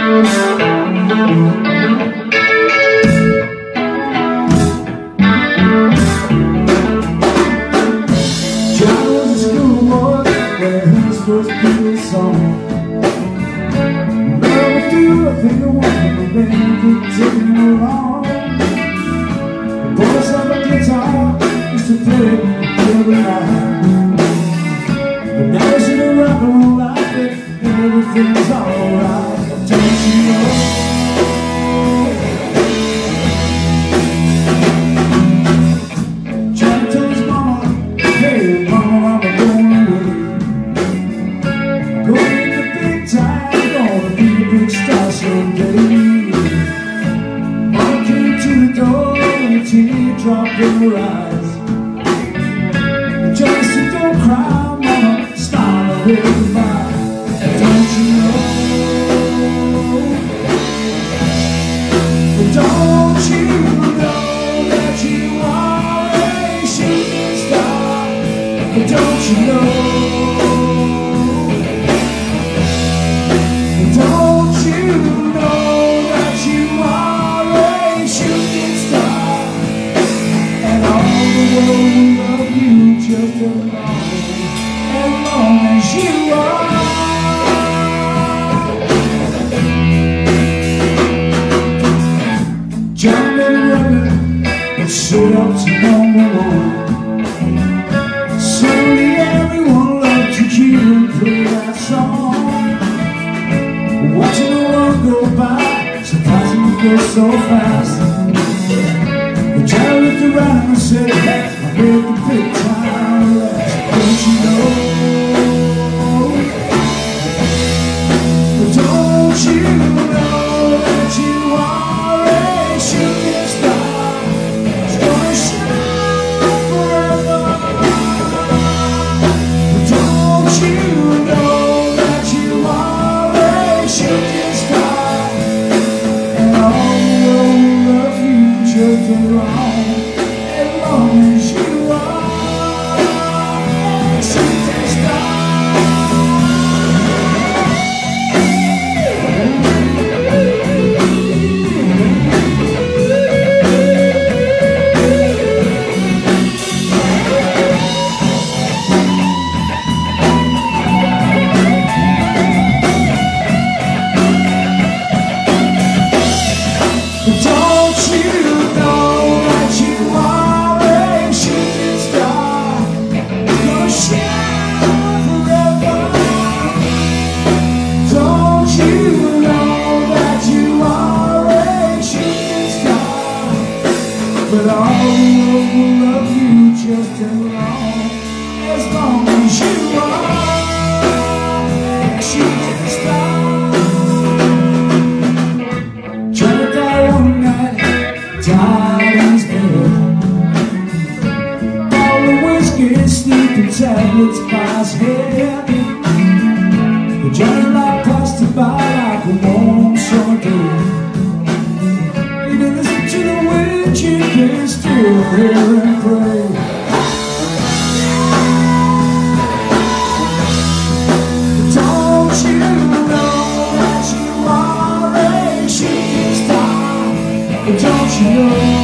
First Beatles song. Never do a thing I want, but then could take me along. The voice of a guitar used to play every night, but now it's in a rock and roll life and everything's alright. Don't you know? Trying to tell his mama, hey mama, I'm going away. Going in the big time, gonna be a big star someday. Mama came to the door and a teardrop in her eyes. Just don't cry, mama, smile away goodbye. Don't you know? Don't you know that you are a shooting star? Don't you know? Don't you know that you are a shooting star? And all the world will love you just as long as you are. John and Robin, let's sit up to number one. Suddenly everyone loved to hear and play that song. Watching the world go by, surprising it goes so fast. The child looked around and said, hey, I made the big time last. Don't you know? Don't you know that you are a shooting star? It's gonna shine forever. Don't you know that you are a shooting star? And all the world will love you just as long as you are a shooting star. Don't you know that you are a shooting star? Gonna shine forever. Don't you know that you are a shooting star? But all the world will love you just as long as you are a shooting star. Trying to die one night, died in his bed. All the whiskey, sleeping tablets by his head. The Johnny light passed him by like a warm summer day. He didn't listen to the wind, you can still hear and pray. Don't you know that you are a shooting star? Don't you know?